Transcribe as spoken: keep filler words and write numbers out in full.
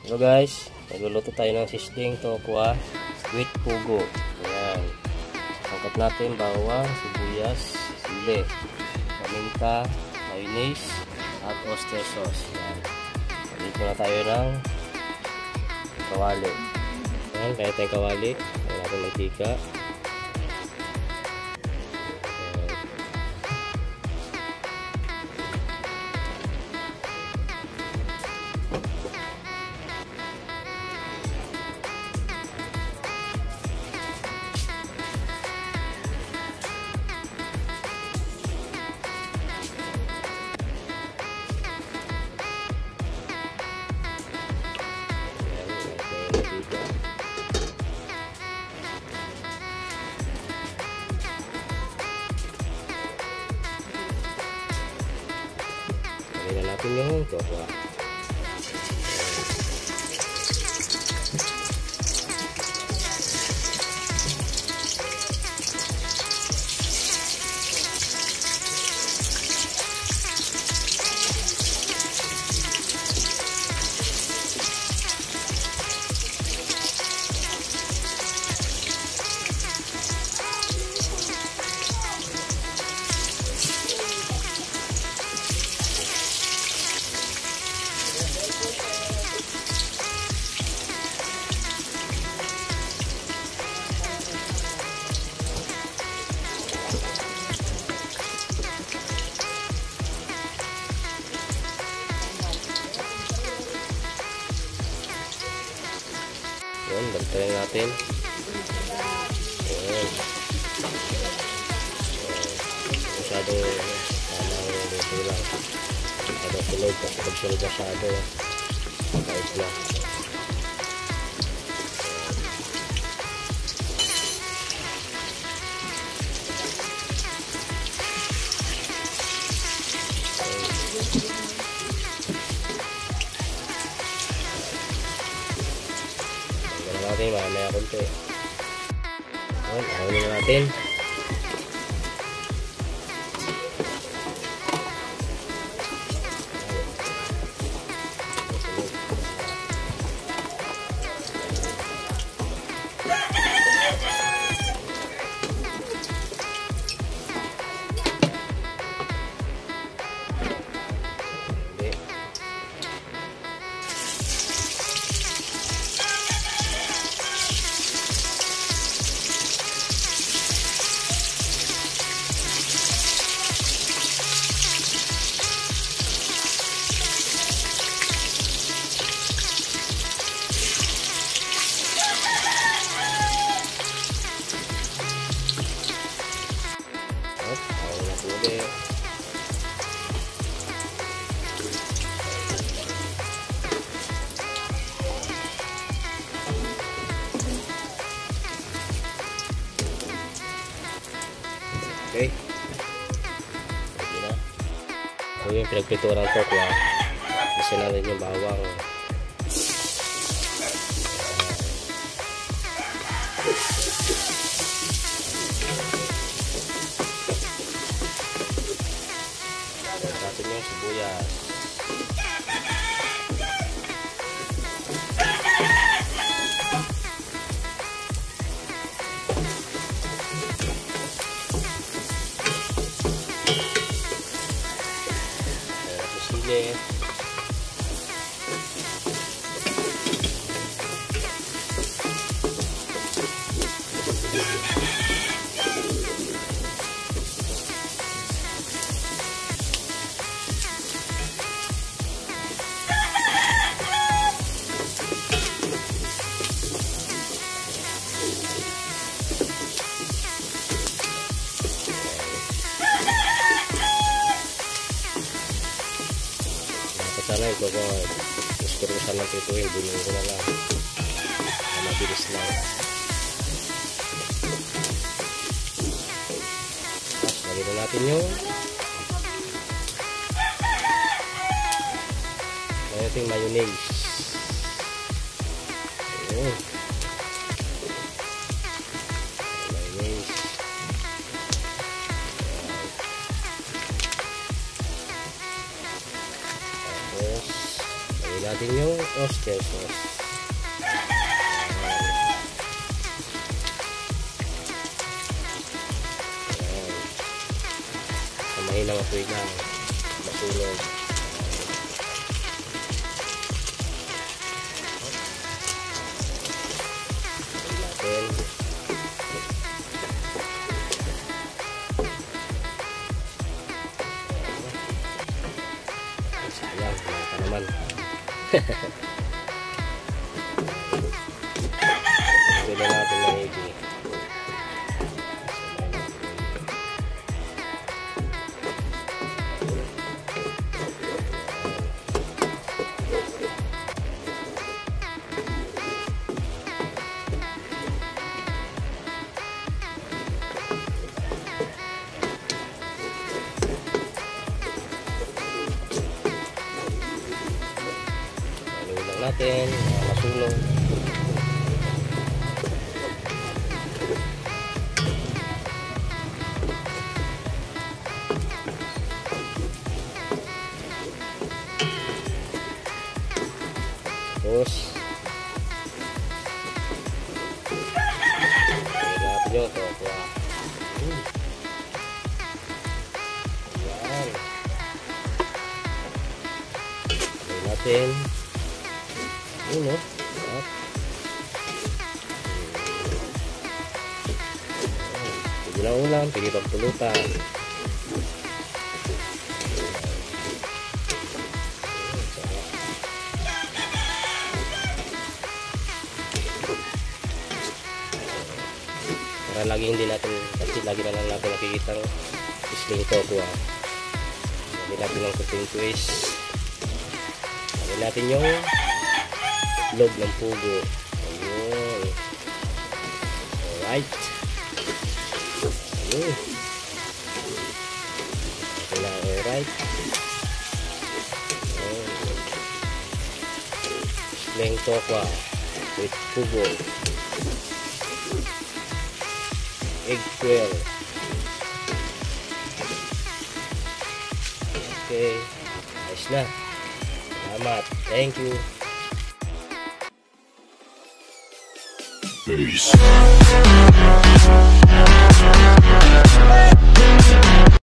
Hello guys, nagluluto tayo ng sisling tokwa with pugo. Ayan. Sangkap natin bawang, sibuyas, sili, paminta, mayonnaise, at oyster sauce. Ayan. Dito na tayo ng kawali. Ayan, kaya tayong kawali. Ayan natin mantika. Lagyan natin yung tokwa. Ayan, bantayan natin. Ayan. Masyadong tamang luto lang. Masyadong sunog. Kapag sunog masyado, kahit na. natin mamaya konti. Ayan, ahulin na natin. Okay. Hindi na. So yung pinagpituran ko kwa. Isa na rin yung bawang. Natin yung sibuyas. Sili. Sana ito ko iskurusan ng pituin, bunin ko na lang na mabilis lang. Tapos lagyan na natin yung lagyan natin mayonnaise. Ayun. Mayonnaise. natin yung oyster sauce. Samahin lang apoy lang. Masunog. Natin. Sayang, wala pa naman. Pwede natin na i-i. Natin masunog. Terus natin yung ito. Ayan. Natin yun o. Pwede lang ulam, pwede pang pulutan. Para lagi hindi natin, kasi lagi na lang natin nakikita ng isling tofu ha. Lagi natin ng kuting twist. Lagi natin yung log ng pugo. Ayun. Alright. Ayun. Okay na, alright. Ayun. Isling tokwa with pugo. Egg quail. Okay. Ayos na. Salamat. Thank you. Peace.